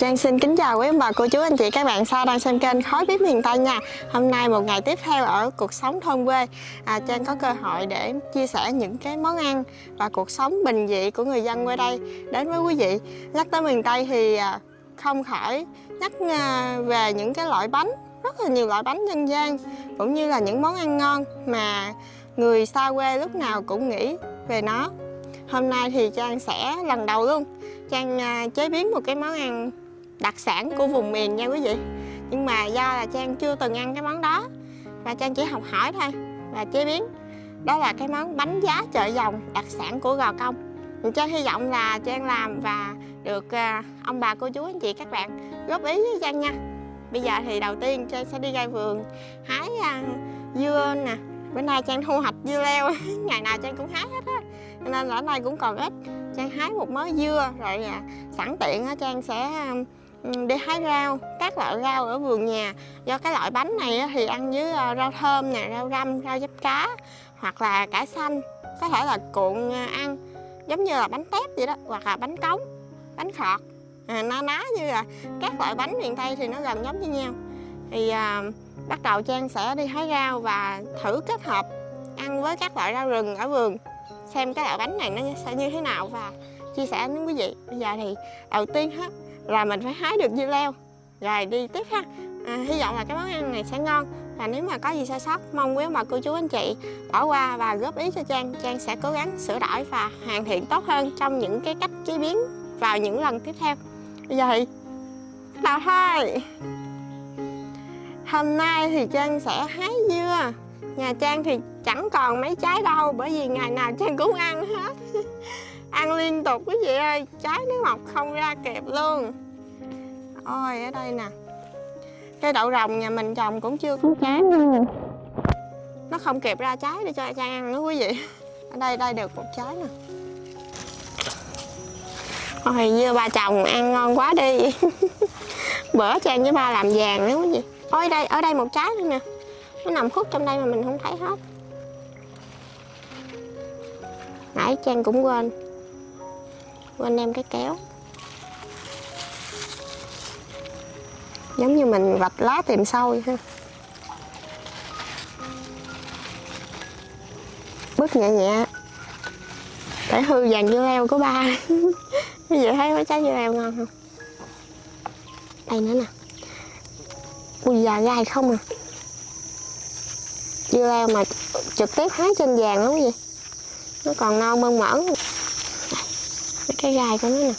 Trang xin kính chào quý ông bà, cô chú, anh chị, các bạn đang xem kênh Khói Bếp Miền Tây nha. Hôm nay một ngày tiếp theo ở cuộc sống thôn quê, Trang có cơ hội để chia sẻ những cái món ăn và cuộc sống bình dị của người dân quê đây đến với quý vị. Nhắc tới miền Tây thì không khỏi nhắc về những cái loại bánh, rất là nhiều loại bánh dân gian, cũng như là những món ăn ngon mà người xa quê lúc nào cũng nghĩ về nó. Hôm nay thì Trang sẽ lần đầu luôn Trang chế biến một cái món ăn đặc sản của vùng miền nha quý vị. Nhưng mà do là Trang chưa từng ăn cái món đó và Trang chỉ học hỏi thôi và chế biến. Đó là cái món bánh giá chợ Dòng đặc sản của Gò Công. Trang hy vọng là Trang làm và được ông bà, cô chú, anh chị, các bạn góp ý với Trang nha. Bây giờ thì đầu tiên Trang sẽ đi ra vườn hái dưa nè. Bữa nay Trang thu hoạch dưa leo, ngày nào Trang cũng hái hết á, nên là ở đây cũng còn ít. Trang hái một mớ dưa rồi sẵn tiện Trang sẽ đi hái rau, các loại rau ở vườn nhà. Do cái loại bánh này thì ăn với rau thơm nè, rau răm, rau diếp cá hoặc là cải xanh, có thể là cuộn ăn giống như là bánh tét vậy đó, hoặc là bánh cống, bánh khọt, na ná như là các loại bánh miền Tây thì nó gần giống như nhau. Thì bắt đầu Trang sẽ đi hái rau và thử kết hợp ăn với các loại rau rừng ở vườn, xem cái loại bánh này nó sẽ như thế nào và chia sẻ với quý vị. Bây giờ thì đầu tiên là mình phải hái được dưa leo rồi đi tiếp ha. Hy vọng là cái món ăn này sẽ ngon, và nếu mà có gì sai sót mong quý ông bà, cô chú, anh chị bỏ qua và góp ý cho Trang. Trang sẽ cố gắng sửa đổi và hoàn thiện tốt hơn trong những cái cách chế biến vào những lần tiếp theo. Bây giờ thì bắt đầu thôi. Hôm nay thì Trang sẽ hái dưa. Nhà Trang thì chẳng còn mấy trái đâu, bởi vì ngày nào Trang cũng ăn hết. Ăn liên tục quý vị ơi, trái nó mọc không ra kịp luôn. Ôi, ở đây nè, cái đậu rồng nhà mình trồng cũng chưa có trái, nó không kịp ra trái để cho Trang ăn nữa quý vị. Ở đây được một trái nè. Ôi, dưa ba chồng ăn ngon quá đi. Bữa Trang với ba làm vàng nữa quý vị. Ôi, ở đây một trái nữa nè, nó nằm khuất trong đây mà mình không thấy hết. Nãy Trang cũng quên đem cái kéo, giống như mình vạch lá tìm sâu vậy ha. Bước nhẹ nhẹ để hư vàng dưa leo của ba. Bây giờ thấy mấy trái dưa leo ngon không? Đây nữa nè. Ui da, gai không à. Dưa leo mà trực tiếp hái trên vàng lắm vậy, nó còn non mơn mởn. Mấy cái gai của nó nè,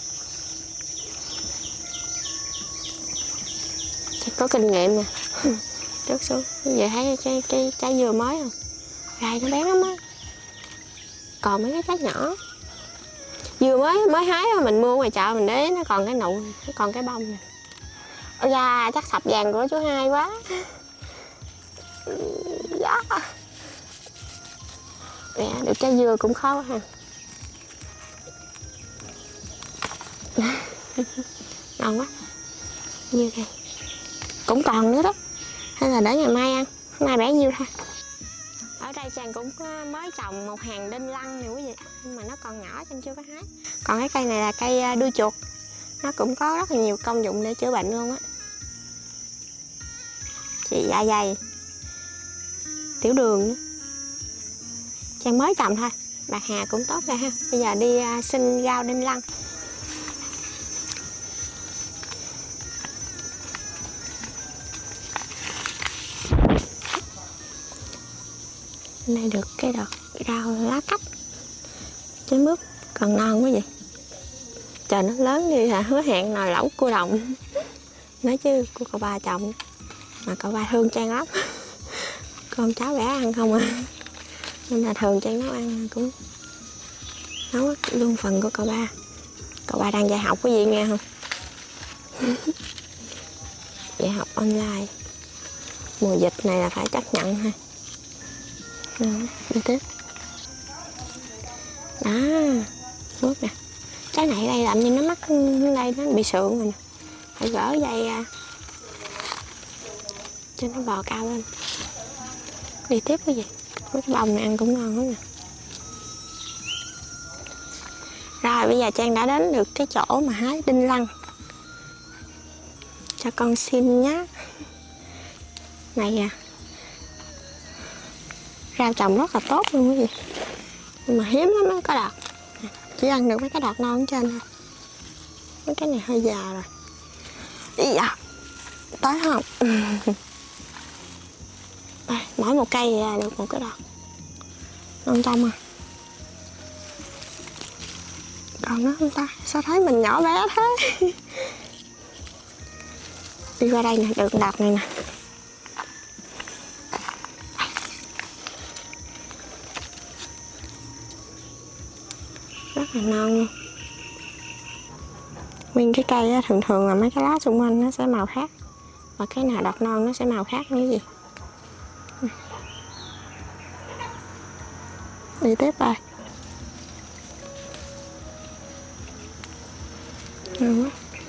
chắc có kinh nghiệm nè. Rớt xuống. Vậy thấy cái trái dưa mới không? Gai nó bén lắm á. Còn mấy cái trái nhỏ, dưa mới hái mình mua ngoài chợ mình để nó còn cái nụ, nó còn cái bông nè. Ôi da, chắc sập vàng của chú Hai quá. Dạ. Nè, được trái dưa cũng khó quá ha. Ngon quá. Dưa đây cũng còn nữa đó, hay là để ngày mai ăn, hôm nay bẻ nhiêu thôi. Ở đây Trang cũng mới trồng một hàng đinh lăng nè quý vị, nhưng mà nó còn nhỏ Trang chưa có hái. Còn cái cây này là cây đuôi chuột, nó cũng có rất là nhiều công dụng để chữa bệnh luôn á. Chị dạ dày, tiểu đường nữa. Trang mới trồng thôi, bạc hà cũng tốt ra ha. Bây giờ đi xin rau đinh lăng. Này được cái đợt rau lá cách, trái mướp còn non quá vậy. Trời nó lớn đi hả, hứa hẹn nồi lẩu cua đồng. Nói chứ của cậu ba chồng, mà cậu ba thương Trang lắm. Con cháu rẻ ăn không à, nên là thường Trang nấu ăn cũng nấu luôn phần của cậu ba. Cậu ba đang dạy học cái gì nghe không? Dạy học online, mùa dịch này là phải chấp nhận ha. Đi tiếp. Đó, mướp nè. Trái này đây làm như nó mắc đây, nó bị sượng rồi nè. Phải gỡ dây ra cho nó bò cao lên. Đi tiếp cái gì? Mấy cái bông này ăn cũng ngon lắm nè. Rồi bây giờ Trang đã đến được cái chỗ mà hái đinh lăng. cho con xin nhá. Này à, rau trồng rất là tốt luôn quý vị, nhưng mà hiếm lắm mới có đọt, chỉ ăn được mấy cái đọt non ở trên thôi. Mấy cái này hơi già rồi. Ý da, tới không? Đây, mỗi một cây là được một cái đọt non trong à. Còn nó không ta? Sao thấy mình nhỏ bé thế? Đi qua đây nè, được đọt này nè. Rất là non luôn. Nguyên cái cây á, thường thường là mấy cái lá xung quanh nó sẽ màu khác, và cái nào đọt non nó sẽ màu khác nữa gì. Đi tiếp đây. Ngon quá.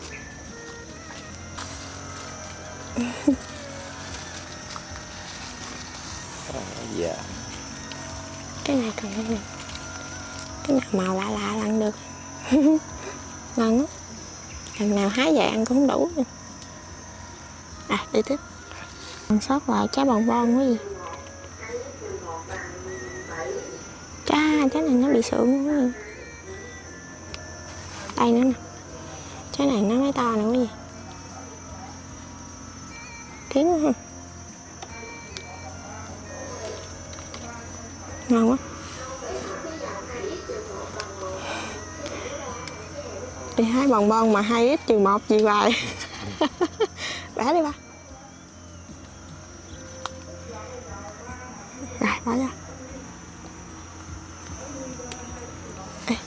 Dạ. Cái này còn cái này. Cái nào màu lạ lạ là ăn được. Ngon lắm. Lần nào hái về ăn cũng không đủ nữa. À, đi tiếp. Còn sót lại trái bòn bon quá gì. Trái này nó bị sượng quá gì. Đây nữa nè. Trái này nó mới to nữa quá gì. Tiếng quá ha. Ngon quá. Đi hái bòn bon mà 2 ít trừ 1 gì hoài. Bẻ đi ba. Rồi, bỏ ra. Ê.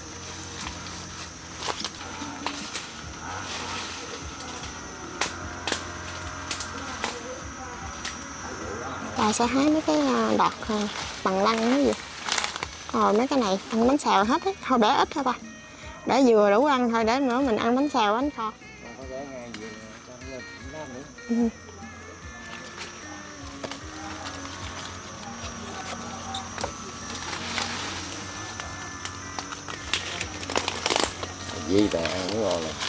Bà sẽ hái mấy cái đọt bằng lăng cái gì. Rồi mấy cái này ăn bánh xèo hết á, thôi bẻ ít thôi ba. Để vừa đủ ăn thôi, để nữa mình ăn bánh xèo bánh kho. Ừ. Gì bạn ăn cũng ngon này.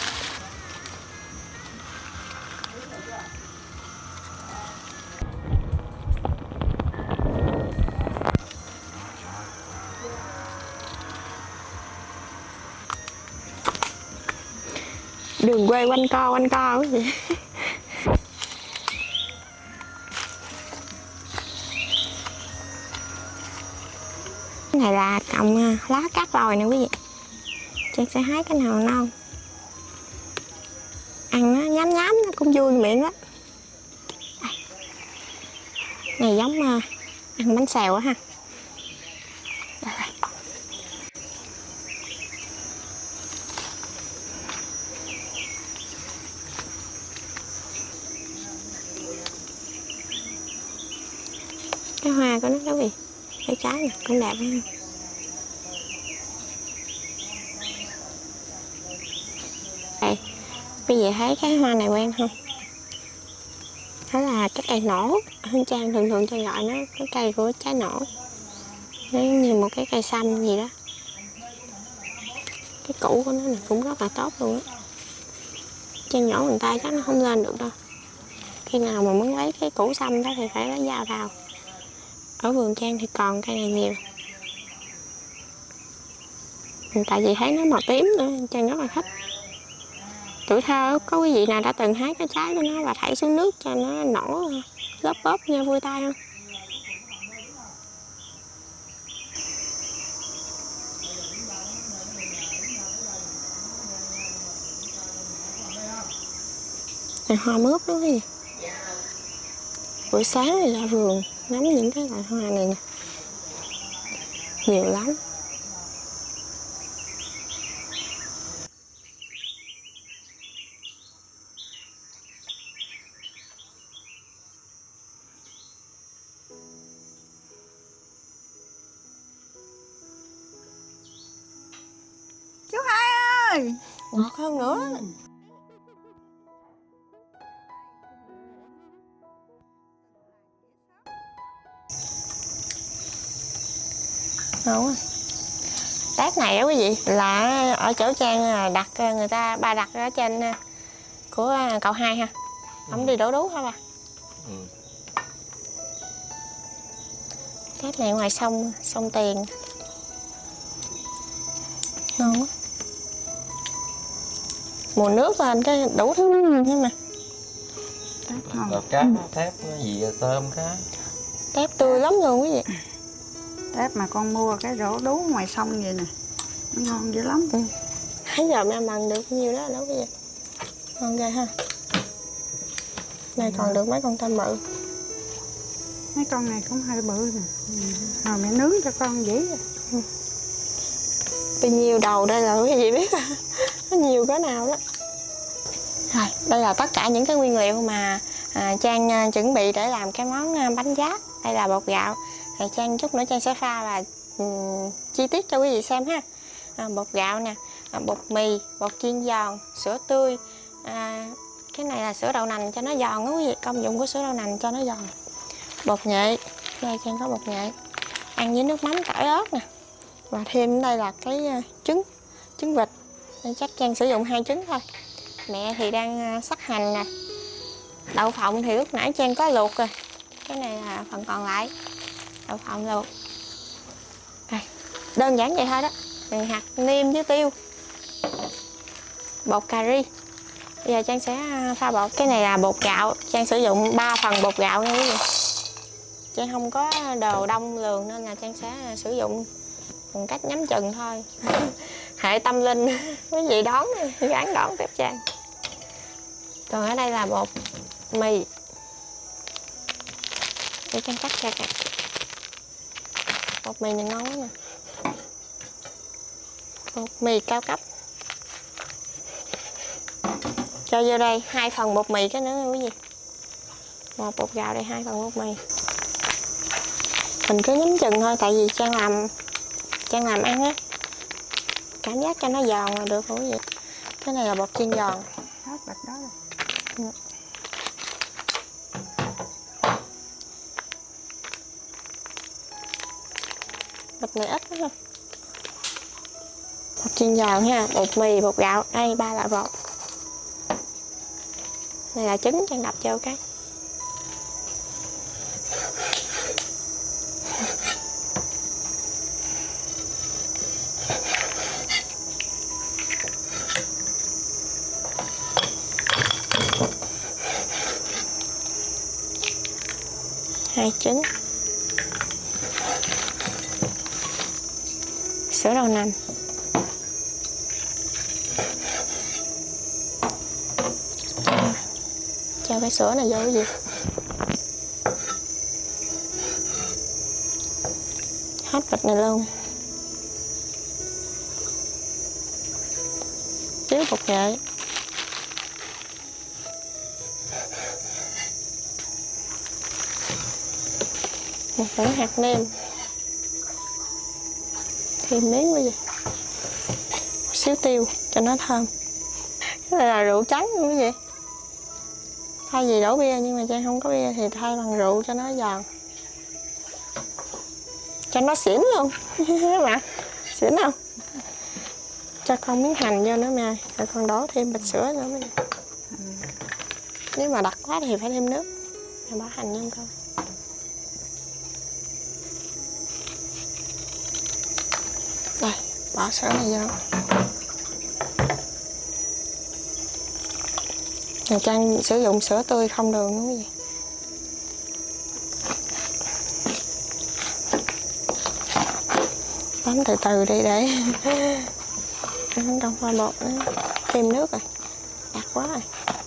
Đường quê quanh co cái gì. Cái này là trồng lá cát lòi nè quý vị. Chị sẽ hái cái nào non. Ăn nó nhám nhám nó cũng vui miệng lắm. Này giống ăn bánh xèo á ha. Cái hoa của nó đó quý vị. Cái trái này cũng đẹp ha. Đây, bây giờ thấy cái hoa này quen không? Đó là cái cây nổ. Hương Trang thường thường cho gọi nó cái cây của trái nổ. Nó như một cái cây xanh gì đó. Cái củ của nó này cũng rất là tốt luôn á. Chân nhỏ bằng tay chắc nó không lên được đâu. Khi nào mà muốn lấy cái củ xanh đó thì phải lấy dao đào. Ở vườn Trang thì còn cây này nhiều. Tại vì thấy nó màu tím nữa, Trang rất là thích. Tuổi thơ có quý vị nào đã từng hái cái trái của nó và thảy xuống nước cho nó nổ lớp bóp nha vui tay không? Này hoa mướp đó cái gì. Buổi sáng thì ra vườn ngắm những cái loại hoa này nè. Nhiều lắm. Chú Hai ơi, Ngọt hơn nữa. Ngon quá. Tát này đó quý vị là ở chỗ Trang đặt người ta ba đặt ở trên của cậu Hai ha. Không đi đổ đú hả bà? Ừ. Tép này ngoài sông, sông Tiền. Ngon quá. Mùa nước lên cái đủ thứ thế mà. Tép ngon. Rồi cá thép nó gì tôm cá. Tép tươi lắm luôn quý vị. Tép mà con mua cái đổ đú ngoài sông vậy nè, nó ngon dữ lắm. Thấy giờ mẹ bằng được nhiêu đó đâu quý vị. Ngon ghê ha. Này còn được mấy con tôm bự. Mấy con này cũng hơi bự nè. Hồi mẹ nướng cho con dễ. Bao nhiêu đầu đây là quý vị biết nó nhiều cỡ nào đó. Rồi, đây là tất cả những cái nguyên liệu mà Trang chuẩn bị để làm cái món bánh giác. Đây là bột gạo. Thì Trang chút nữa Trang sẽ pha và chi tiết cho quý vị xem ha. Bột gạo nè, bột mì, bột chiên giòn, sữa tươi. Cái này là sữa đậu nành cho nó giòn đó quý vị. Công dụng của sữa đậu nành cho nó giòn. Bột nghệ, đây Trang có bột nghệ. Ăn với nước mắm tỏi ớt nè. Và thêm đây là cái trứng vịt. Đây chắc Trang sử dụng 2 trứng thôi. Mẹ thì đang sắc hành nè. Đậu phộng thì lúc nãy Trang có luộc rồi. Cái này là phần còn lại. Đậu phộng luộc. Đây, đơn giản vậy thôi đó. Rồi hạt nêm với tiêu. Bột cà ri. Bây giờ Trang sẽ pha bột. Cái này là bột gạo. Trang sử dụng 3 phần bột gạo nha quý vị. Trang không có đồ đông lường nên là Trang sẽ sử dụng bằng cách nhắm chừng thôi. Hệ tâm linh quý vị đón gắn đón tiếp Trang. Còn ở đây là bột mì. Để Trang cắt ra kìa. Bột mì này ngon quá nè. Bột mì cao cấp. Cho vô đây 2 phần bột mì cái nữa nha quý vị. Một bột gạo đây 2 phần bột mì. Mình cứ nhắm chừng thôi tại vì Trang làm ăn á. Cảm giác cho nó giòn là được rồi quý vị. Cái này là bột chiên giòn. Hết bịch đó rồi. Bịch này ít quá ha. Bột chiên giòn ha, bột mì, bột gạo. Đây 3 loại bột. Này là trứng Trang đập vô cái. Hai trứng. Sữa đậu nành. Cho cái sữa này vô cái gì? Hết bịch này luôn. Chiếu bột nghệ. Một muỗng hạt nêm. Thêm miếng cái gì? Một xíu tiêu cho nó thơm. Cái này là rượu trắng luôn cái gì? Thay vì đổ bia nhưng mà Trang không có bia thì thay bằng rượu cho nó giòn. Cho nó xỉn luôn. Mà xỉn không? Cho con miếng hành vô nữa mẹ. Rồi con đổ thêm bịch sữa nữa mới được. Nếu mà đặc quá thì phải thêm nước. Mẹ bỏ hành vô con. Rồi, bỏ sữa này vô. Rồi Trang sử dụng sữa tươi không đường đúng không gì? Bấm từ từ đi để không pha bột nữa. Thêm nước rồi. Đặc quá rồi.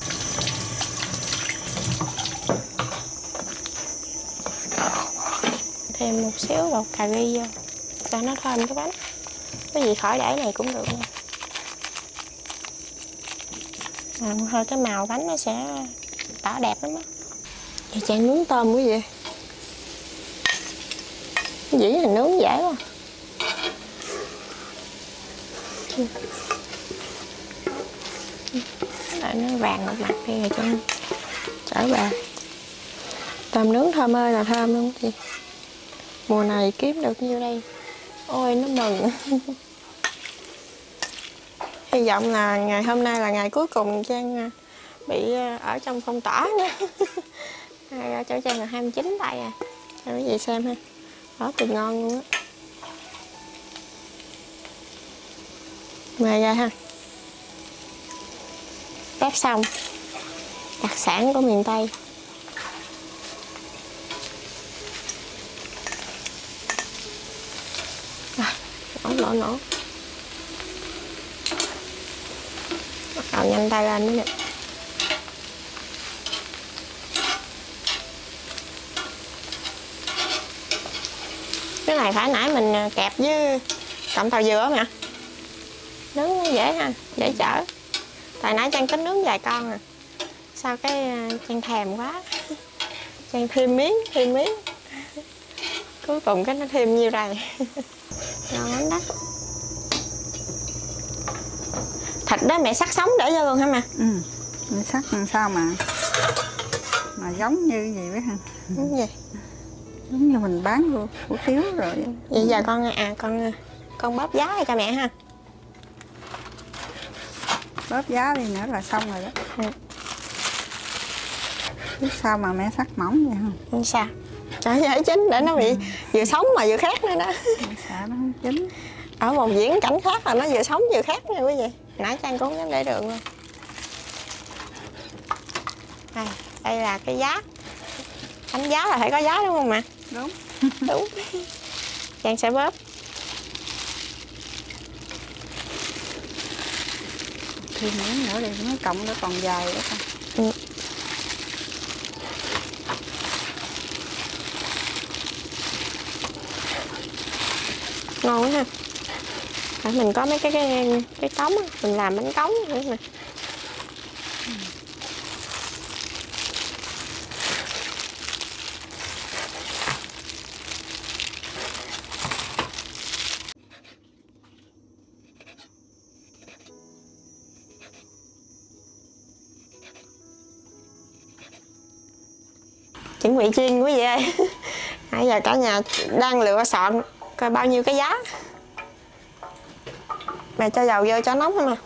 Thêm một xíu bột cà ri vô cho nó thơm cái bánh. Cái gì khỏi để này cũng được nha. Thôi cái màu bánh nó sẽ tỏ đẹp lắm á. Giờ Trang nướng tôm quý vị. Cái dĩ là nướng dễ quá. Lại nó vàng một mặt đi rồi cho trở về. Tôm nướng thơm ơi là thơm luôn chị. Mùa này kiếm được nhiêu đây. Ôi nó mừng. Hy vọng là ngày hôm nay là ngày cuối cùng Trang bị ở trong phong tỏa nữa. Ở chỗ Trang là 29 tay à, cho quý vị xem ha, đó thì ngon luôn á. Mời ra ha, tép xong, đặc sản của miền Tây. Nổ bắt đầu nhanh tay lên mới được. Cái này phải nãy mình kẹp với cọng tàu dừa mà nướng nó dễ ha, dễ chở. Tại nãy Trang tính nướng vài con à, sao cái Trang thèm quá, Trang thêm miếng cuối cùng cái nó thêm nhiêu đây. Ngon lắm đó. Thịt đó mẹ sắc sống để vô luôn hả mẹ? Ừ, mẹ sắc làm sao mà giống như vậy đó ha. Đúng vậy. Giống như mình bán vô hủ tiếu rồi. Vậy giờ con bóp giá cho mẹ ha. Bóp giá đi nữa là xong rồi đó. Ừ. Biết sao mà mẹ sắc mỏng vậy không? Không sao, trời ơi chín để nó bị vừa sống mà vừa khét nữa đó. Sợ nó không chín. Ở một viễn cảnh khác là nó vừa sống vừa khét nha quý vị. Nãy Trang cũng không dám để đường luôn. Đây là cái giá. Bánh giá là phải có giá đúng không mẹ? Đúng. Đúng. Trang sẽ bóp. Thêm miếng nữa đi, mấy cọng nó còn dài đó con. Ừ. Ngon quá ha. Mình có mấy cái cống á, mình làm bánh cống nữa nè. Chuẩn bị chiên quý vị ơi. Nãy giờ cả nhà đang lựa chọn coi bao nhiêu cái giá. Mẹ cho dầu vô cho nóng hả mà.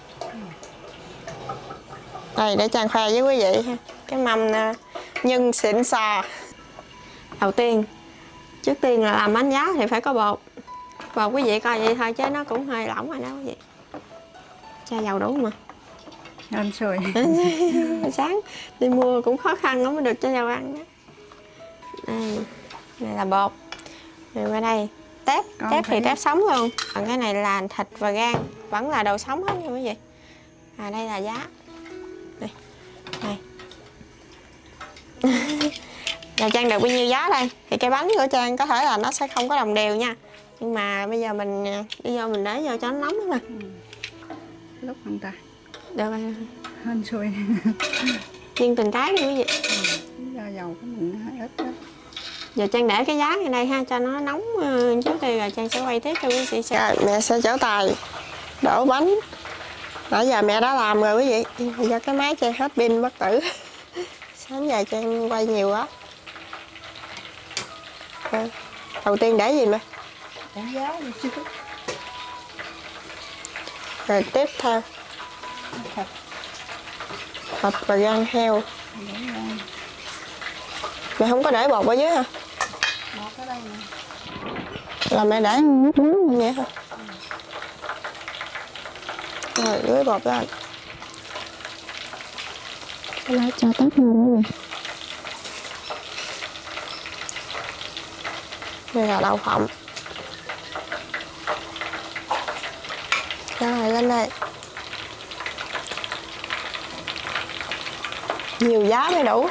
Đây để Trang khoe với quý vị ha. Cái mâm nhân xịn sò. Đầu tiên, trước tiên là làm bánh giá thì phải có bột. Bột quý vị coi vậy thôi chứ nó cũng hơi lỏng rồi đó quý vị. Cho dầu đủ mà. Hên xui. Sáng đi mua cũng khó khăn lắm mới được cho dầu ăn đó. Đây, này là bột. Rồi qua đây tép, tép thì tép sống luôn. Còn cái này là thịt và gan, vẫn là đồ sống hết nha quý vị. Đây là giá. Đây. Đây. Là Trang được bao nhiêu giá đây? Thì cái bánh của Trang có thể là nó sẽ không có đồng đều nha. Nhưng mà bây giờ mình đi vô mình để vô cho nó nóng đó mà. Lúc không ta? Được rồi. Hên xui. Chiên từng cái đi quý vị. Do dầu của mình hơi ít đó. Giờ Trang để cái giá ở đây ha, cho nó nóng trước đi rồi Trang sẽ quay tiếp cho quý vị xem. Mẹ sẽ trổ tài đổ bánh. Nãy giờ mẹ đã làm rồi quý vị. Do cái máy Trang hết pin bất tử. Sáng giờ Trang quay nhiều quá. Đầu tiên để gì mẹ? Để giá đi chứ. Rồi tiếp theo thịt và gan heo. Mẹ không có để bột ở dưới hả? Bột ở đây nè. Là mẹ để nước muối vậy hả? Rồi dưới bột lên. Lấy cho tép vô nữa nè. Đây là đậu phộng. Rồi lên đây. Nhiều giá mới đủ.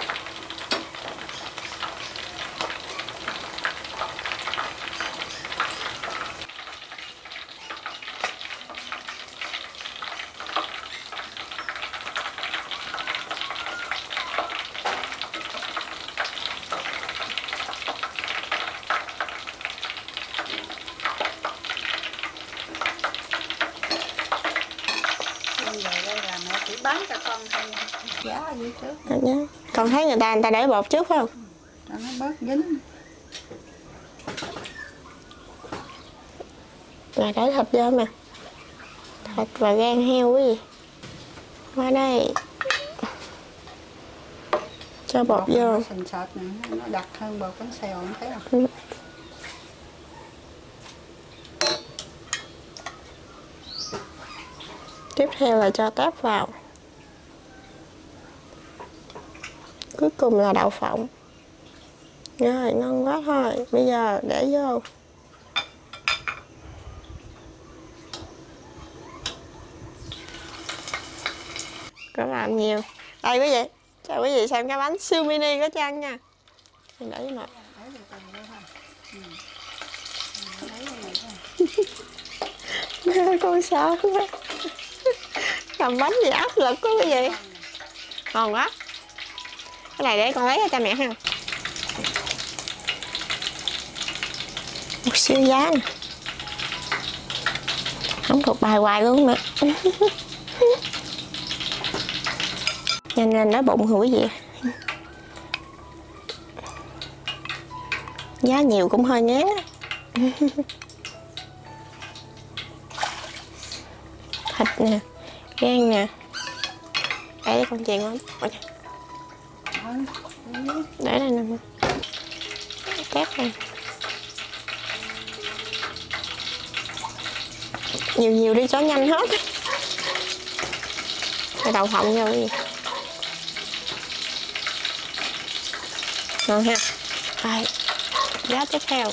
Bán cho con thôi. Giá ở dưới trước. Con thấy người ta để bột trước phải không? Cho nó bớt dính. Rồi để thịt vô mà. Thịt và gan heo quý vị. Qua đây. cho bột vô. Nó sình sệt nè, nó đặc hơn bột bánh xèo, không thấy không? Tiếp theo là cho tép vào. Cuối cùng là đậu phộng. Rồi, ngon quá thôi. Bây giờ để vô. Có làm nhiều. Đây quý vị, chào quý vị xem cái bánh siêu mini của Trang nha. Mình để mà. Con sợ quá. Làm bánh gì áp lực quá quý vị. Ngon quá. Cái này để con lấy cho mẹ ha. Một siêu giá nè. Không thuộc bài hoài luôn nữa. Nhanh lên đói bụng rồi quý vị. Giá nhiều cũng hơi ngán á. Thịt nè, gan nè. Để con chèn lên. Để đây nè. Tép này. Nhiều đi cho nhanh hết. Cái đậu phộng vô cái gì. Ngon ha. Rồi, giá tiếp theo.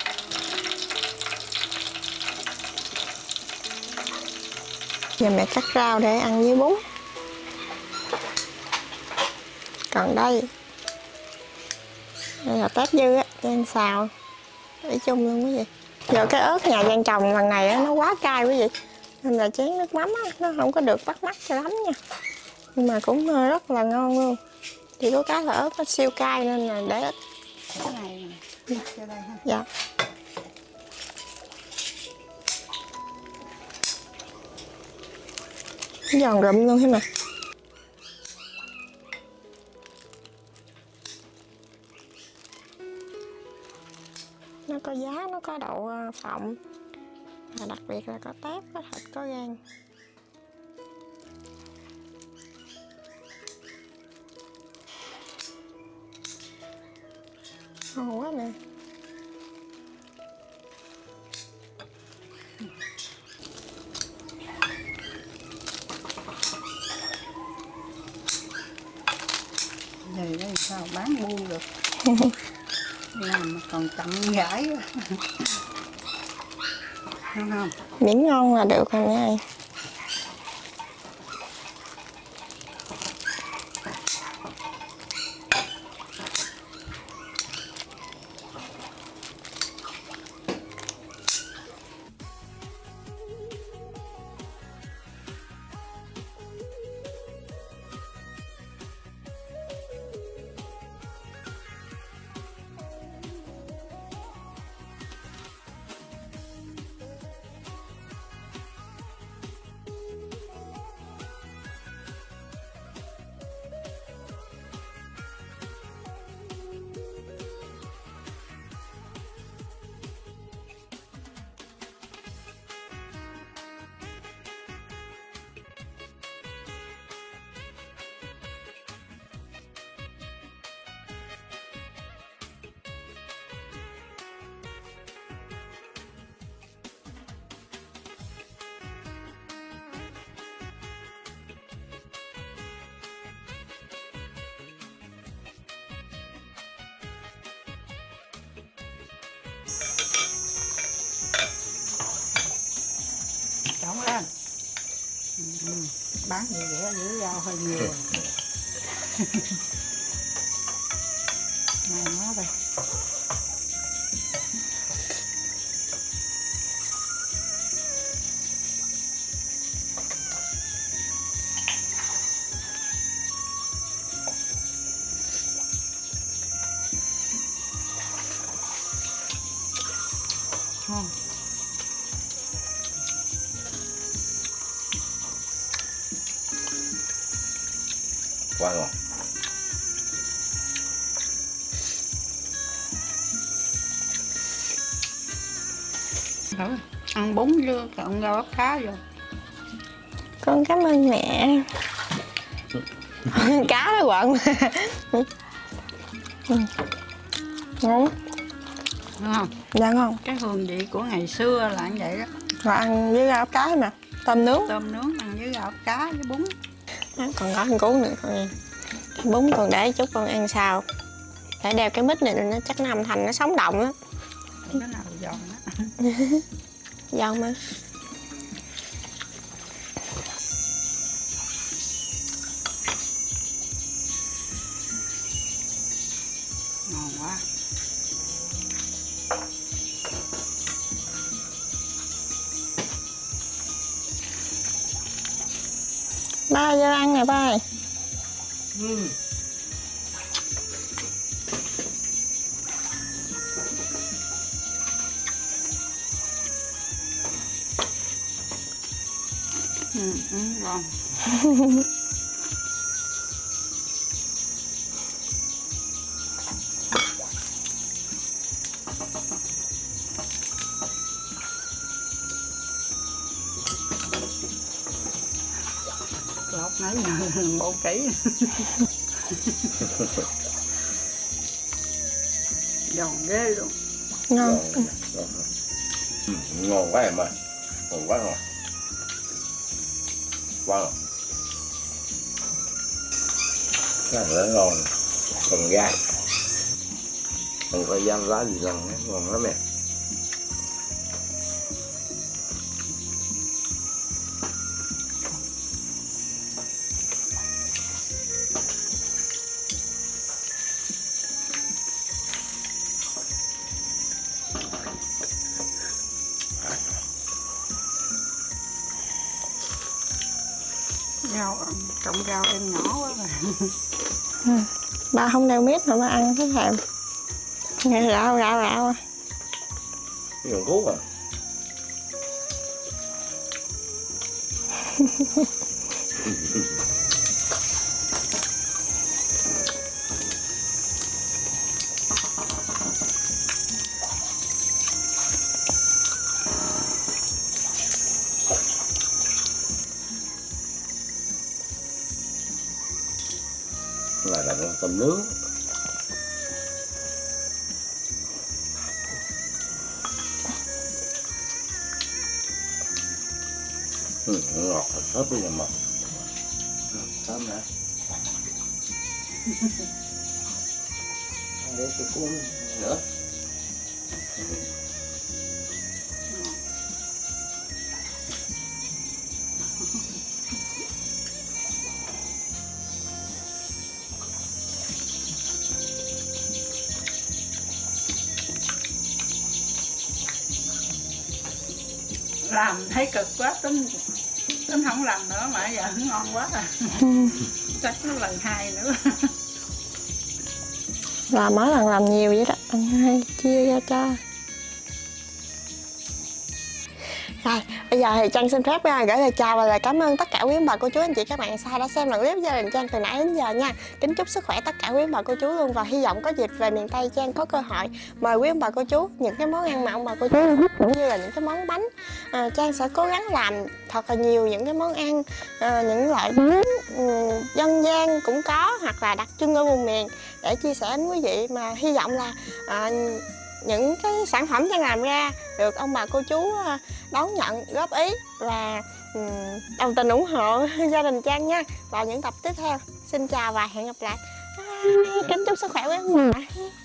Giờ mẹ cắt rau để ăn với bún. Còn đây là tép dư á, cho em xào để chung luôn quý vị. Giờ cái ớt nhà Giang trồng lần này á, nó quá cay quý vị, nên là chén nước mắm á, nó không có được bắt mắt cho lắm nha, nhưng mà cũng rất là ngon luôn. Chỉ có cái là ớt nó siêu cay nên là để ít. Cái này nè, cho đây ha. Dạ. Giòn rụm luôn thế mà. Nó có giá, nó có đậu phộng, và đặc biệt là có tép, có thịt, có gan. Ngon quá nè. Vậy đây sao bán buôn được. Làm mà còn chậm rãi quá. Ngon không? Miễn ngon là được rồi nha. Trộn lên. Bán gì rẻ dữ rau hơi nhiều. Này nó đây. Ngon. Quá ngon. Rồi, ăn bún với trộn rau ốc cá rồi. Con cảm ơn mẹ. Cá đó quận. Ngon. Đúng không? Dạ ngon. Cái hương vị của ngày xưa là như vậy đó. Và ăn với rau cá mà. Tôm nướng. Tôm nướng ăn với gạo cá với bún. Đó, còn có ăn cuốn nữa con em. Bún còn để chút con ăn sau. Để đeo cái mic này nó chắc nó âm thanh nó sống động á. Cái nào giòn đó. Giòn mà. Ngon quá. Ba vô ăn nè ba ơi. Ngon. Lột nãy giờ bộ kỹ. Giòn ghê luôn. Ngon. Ngon quá em ơi, ngon quá ngon. Wow. Cái này nó ngon, còn gai, không có dám lá gì lần, ngon lắm em. Rau, trồng rau em nhỏ quá mà. Ba không đeo miết mà ba ăn thấy thèm. Nghe rau rau rau. Cái còn cuốn à. Này là con tôm nướng. Ngọt thật hết bây giờ mà. Thơm nè. Để tôi cuốn nữa. Làm thấy cực quá, tính không làm nữa mà giờ ngon quá à. Chắc nó lần 2 nữa. Làm mỗi lần làm nhiều vậy đó, ăn hai chia ra cho. Rồi, bây giờ thì Trang xin phép gửi lời chào và lời cảm ơn tất cả quý ông bà cô chú anh chị các bạn xa đã xem đoạn clip gia đình Trang từ nãy đến giờ nha. Kính chúc sức khỏe tất cả quý ông bà cô chú luôn và hy vọng có dịp về miền Tây Trang có cơ hội mời quý ông bà cô chú những cái món ăn mà ông bà cô chú thích cũng như là những cái món bánh. Trang sẽ cố gắng làm thật là nhiều những cái món ăn, những loại bánh dân gian cũng có hoặc là đặc trưng ở vùng miền để chia sẻ đến quý vị, mà hy vọng là những cái sản phẩm Trang làm ra được ông bà cô chú đón nhận, góp ý và đồng tình ủng hộ gia đình Trang nha. Vào những tập tiếp theo, xin chào và hẹn gặp lại. Kính chúc sức khỏe quý ông bà.